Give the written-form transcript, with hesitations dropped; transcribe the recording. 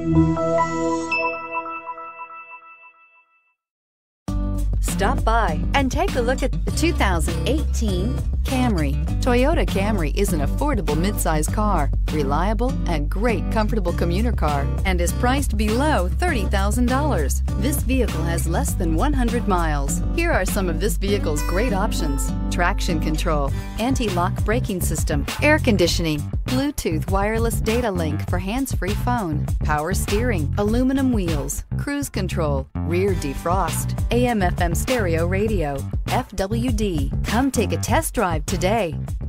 Stop by and take a look at the 2018 Camry. Toyota Camry is an affordable midsize car, reliable and great comfortable commuter car, and is priced below $30,000. This vehicle has less than 100 miles. Here are some of this vehicle's great options: traction control, anti-lock braking system, air conditioning, Bluetooth wireless data link for hands-free phone, power steering, aluminum wheels, cruise control, rear defrost, AM/FM stereo radio, FWD. Come take a test drive today.